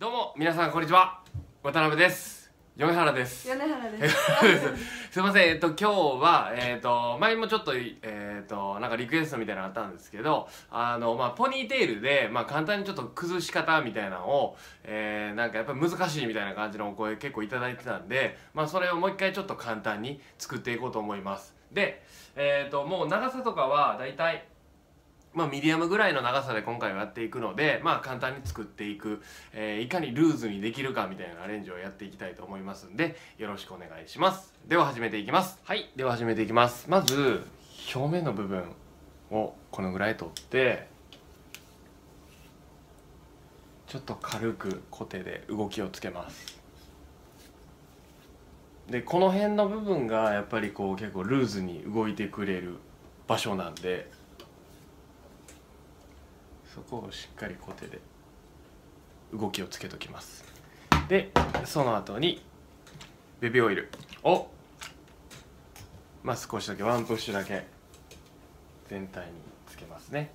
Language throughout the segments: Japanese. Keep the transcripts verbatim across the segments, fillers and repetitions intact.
どうも皆さんこんにちは、渡辺です。米原です。 米原です。 すいません、えっと今日はえっと前もちょっとえっとなんかリクエストみたいなのあったんですけど、あのまあポニーテールでまあ簡単にちょっと崩し方みたいなのを、えー、なんかやっぱり難しいみたいな感じのお声結構いただいてたんで、まあそれをもう一回ちょっと簡単に作っていこうと思います。で、えっともう長さとかはだいたいまあミディアムぐらいの長さで今回はやっていくので、まあ簡単に作っていく、えー、いかにルーズにできるかみたいなアレンジをやっていきたいと思いますんで、よろしくお願いします。では始めていきます。はい、では始めていきます。まず表面の部分をこのぐらい取って、ちょっと軽くコテで動きをつけます。でこの辺の部分がやっぱりこう結構ルーズに動いてくれる場所なんで、そこをしっかりコテで動きをつけときます。でその後にベビーオイルをまあ少しだけワンプッシュだけ全体につけますね。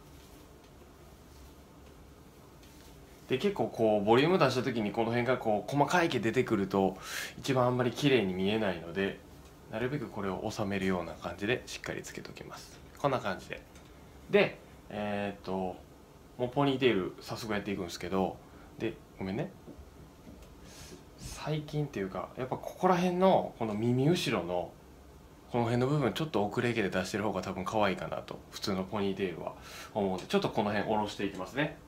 で結構こうボリューム出した時にこの辺がこう細かい毛出てくると一番あんまり綺麗に見えないので、なるべくこれを収めるような感じでしっかりつけときます。こんな感じで。でえー、っともうポニーテール早速やっていくんですけど、でごめんね、最近っていうかやっぱここら辺のこの耳後ろのこの辺の部分ちょっと遅れ毛で出してる方が多分可愛いかなと普通のポニーテールは思うんで、ちょっとこの辺下ろしていきますね。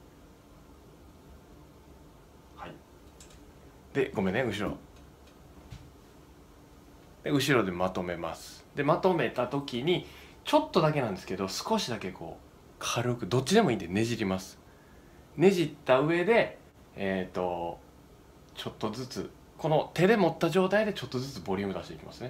はい。でごめんね、後ろで後ろでまとめます。でまとめた時にちょっとだけなんですけど、少しだけこう軽くどっちでもいいんでねじります。ねじった上でえっとちょっとずつこの手で持った状態でちょっとずつボリューム出していきますね。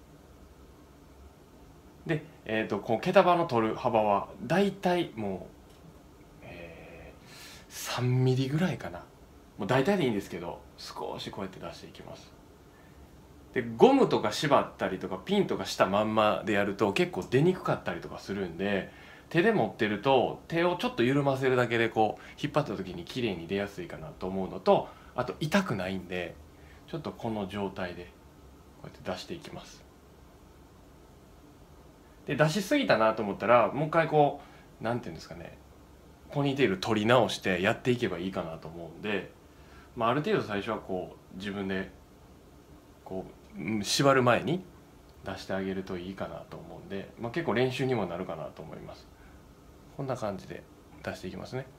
で、えー、とこう毛束の取る幅はだいたいもう、えー、さんミリぐらいかな。もう大体でいいんですけど少しこうやって出していきます。でゴムとか縛ったりとかピンとかしたまんまでやると結構出にくかったりとかするんで、手で持ってると手をちょっと緩ませるだけでこう引っ張った時に綺麗に出やすいかなと思うのと、あと痛くないんでちょっとこの状態でこうやって出していきます。で出しすぎたなと思ったらもう一回こうなんていうんですかね、ポニーテール取り直してやっていけばいいかなと思うんで、まあ、ある程度最初はこう自分でこう縛る前に出してあげるといいかなと思うんで、まあ、結構練習にもなるかなと思います。こんな感じで出していきますね。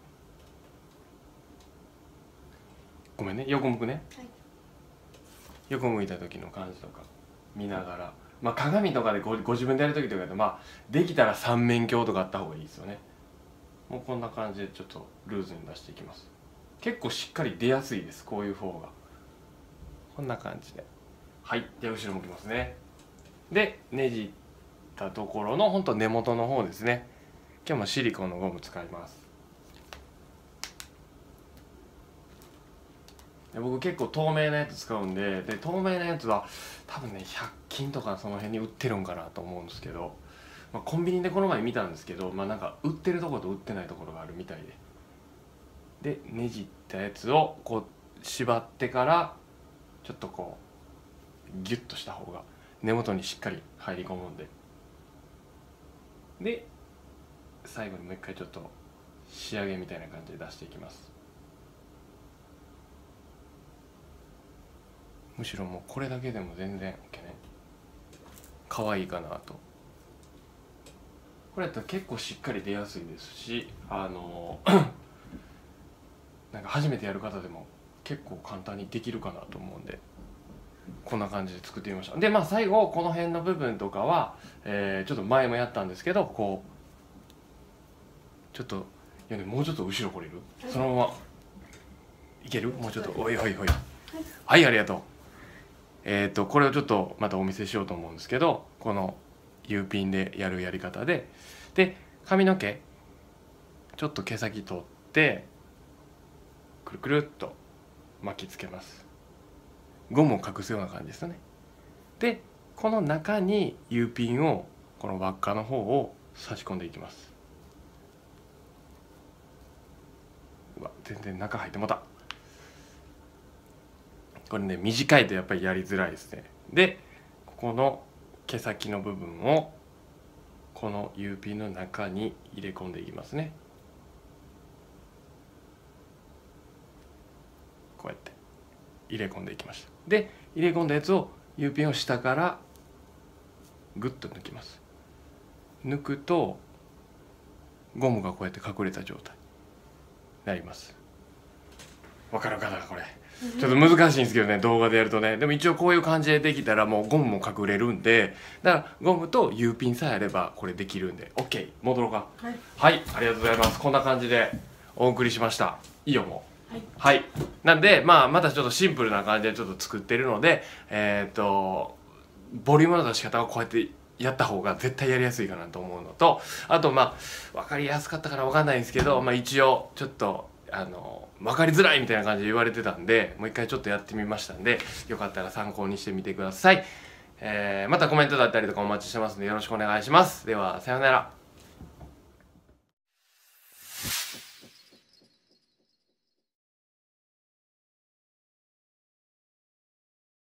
ごめんね、横向くね、 はい、 横向いた時の感じとか見ながら、まあ、鏡とかで ご, ご自分でやる時とかで、まあ、できたら三面鏡とかあった方がいいですよね。もうこんな感じでちょっとルーズに出していきます。結構しっかり出やすいです、こういう方が。こんな感じで。はい、では後ろ向きますね。でねじったところのほんと根元の方ですね。今日もシリコンのゴム使います。で僕結構透明なやつ使うんで、で透明なやつは多分ねひゃく均とかその辺に売ってるんかなと思うんですけど、まあ、コンビニでこの前見たんですけど、まあなんか売ってるところと売ってないところがあるみたいで、でねじったやつをこう縛ってからちょっとこうギュッとした方が根元にしっかり入り込むんで、で最後にもう一回ちょっと仕上げみたいな感じで出していきます。むしろもうこれだけでも全然 OK ね、可愛いかなと。これやったら結構しっかり出やすいですし、あのなんか初めてやる方でも結構簡単にできるかなと思うんで、こんな感じで作ってみました。でまあ最後この辺の部分とかは、えー、ちょっと前もやったんですけど、こうちょっといや、ね、もうちょっと後ろ来れる、はい、そのままいける、もうちょっと、おいおいおい、はい、はい、ありがとう。えっとこれをちょっとまたお見せしようと思うんですけど、この U ピンでやるやり方で、で髪の毛ちょっと毛先取ってくるくるっと巻きつけます。ゴムを隠すような感じですよね。でこの中に U ピンをこの輪っかの方を差し込んでいきます。うわ全然中入ってもた。 これね短いとやっぱりやりづらいですね。でここの毛先の部分をこの U ピンの中に入れ込んでいきますね。こうやって入れ込んでいきました。で入れ込んだやつを U ピンを下からグッと抜きます。抜くとゴムがこうやって隠れた状態になります。わかるかなこれ。ちょっと難しいんですけどね、動画でやるとね。でも一応こういう感じでできたらもうゴムも隠れるんで、だからゴムと U ピンさえあればこれできるんで OK。 戻ろうか。はい、はい、ありがとうございます。こんな感じでお送りしました。いいよもう。はい、はい、なんでまあまたちょっとシンプルな感じでちょっと作ってるので、えっとボリュームの出し方はこうやってやった方が絶対やりやすいかなと思うのと、あとまあ分かりやすかったかな分かんないんですけど、まあ、一応ちょっとあの分かりづらいみたいな感じで言われてたんで、もう一回ちょっとやってみましたんで、よかったら参考にしてみてください。えー、またコメントだったりとかお待ちしてますのでよろしくお願いします。ではさようなら。